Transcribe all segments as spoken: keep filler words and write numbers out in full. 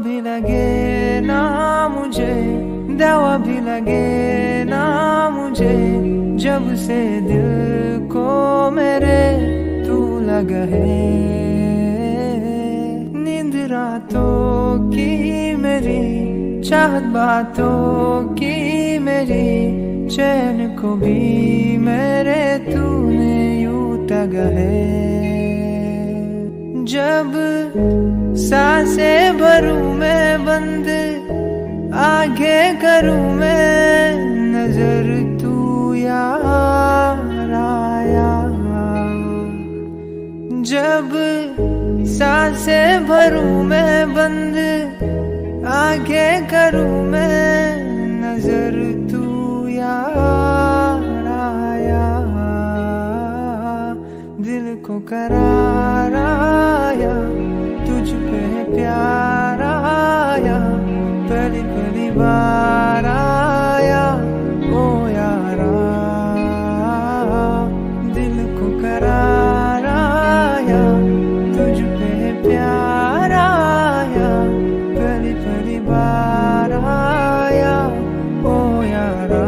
भी लगे ना मुझे, दवा भी लगे ना मुझे, जब से दिल को मेरे तू लगा है। नींद रातों की मेरी, चाहत बातों की मेरी, चैन को भी मेरे तूने यूं टगा है। जब सांसें भरूं मैं बंद, आगे करूं मैं नजर, तू यार आया। जब सांसें भरूं मैं बंद, आगे करूं मैं नजर, तू यार आया। दिल को करार आया, तुझ पे प्यार आया, पहली पहली बार आया ओ यारा। दिल को करार आया, तुझ पे प्यार आया, पहली पहली बार आया ओ यारा।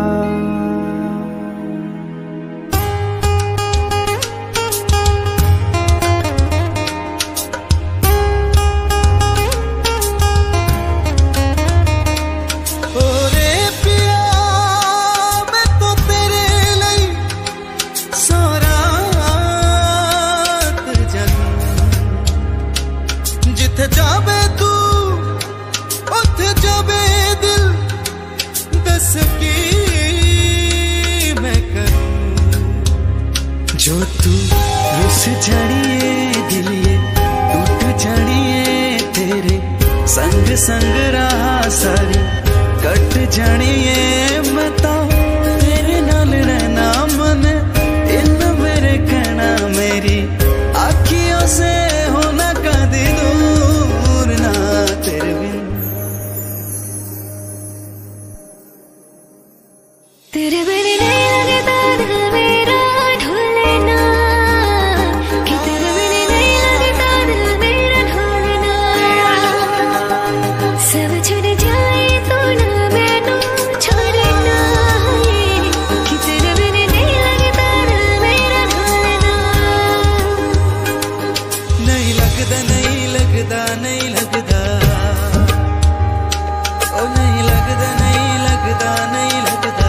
जावे तू उथे जावे दिल, दस की मैं करूं जो तू रुस जानिए दिल ये टूट जानिए, तेरे संग संग रहा सारी कट जानिए। मैं तो तेरे नाल रहना मन, इन मेरे कहना मेरी आँखियों से होना कदी दूर ना तेरे बिन। तेरे बिन नहीं लगता दिल मेरा ढोलना, कि तेरे बिन नहीं लगता दिल मेरा ढोलना। सब छूट जाए तो ना मैनू छोड़ना, कि तेरे बिन नहीं लगता दिल मेरा ढोलना। नहीं लगता नहीं लगता नहीं लगता, ओ नहीं लगता नहीं लगता नहीं लगता।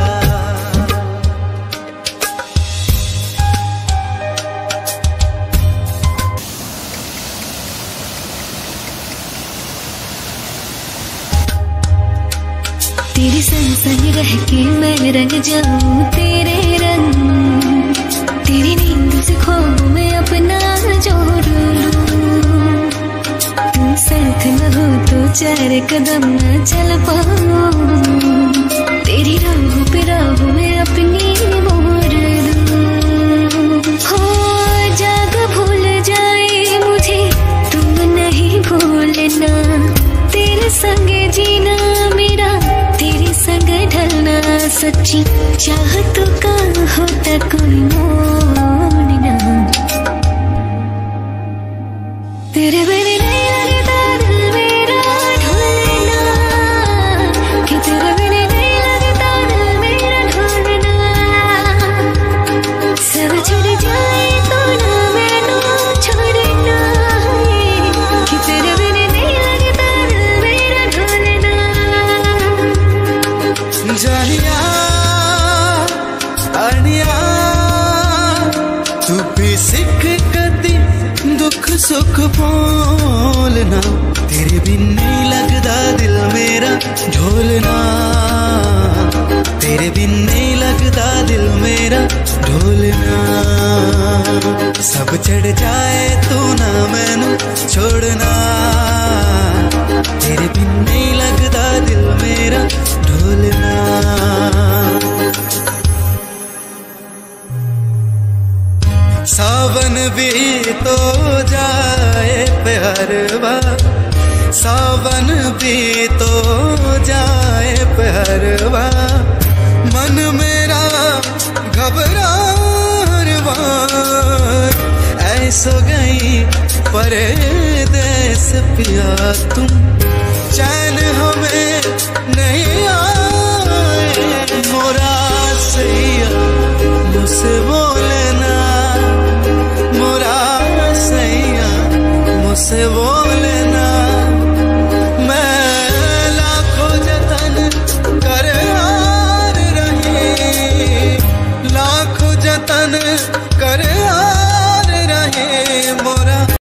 तेरे संग संग रह के मैं रंग जाऊं तेरे रंग, तेरी नींद से ख्वाब में अपना जोड़ लूं। तू साथ न हो तो चार कदम न चल पाऊं, तेरी राह पे राह में अपनी मोड़ लूं। हो जाग भूल जाए मुझे तुम नहीं भूलना, तेरे संग जीना मेरा, तेरे संग ढलना सच्ची चाहत का होता कोई मोड़ ना। तेरे बिन नहीं लगता दिल मेरा ढोलना, कि तेरे बिन नहीं लगता दिल मेरा ढोलना। सब छूट जाए तो ना मैनू छोड़ना, कि तेरे बिन नहीं लगता दिल मेरा ढोलना। जानिया आनिया तू भी सिख कदी दुख सुख बोलना, तेरे बिन नहीं लगता दिल मेरा ढोलना। तेरे बिन नहीं लगता दिल मेरा ढोलना। सब चढ़ जाए तू ना मैनू छोड़ना, तेरे बिन नहीं लगता दिल मेरा ढोलना। सावन भी तो जाए प्यारवा, सावन भी तो जाए प्यारवा, मन मेरा घबरारवा। ऐसो गई परदेस पिया तुम से बोले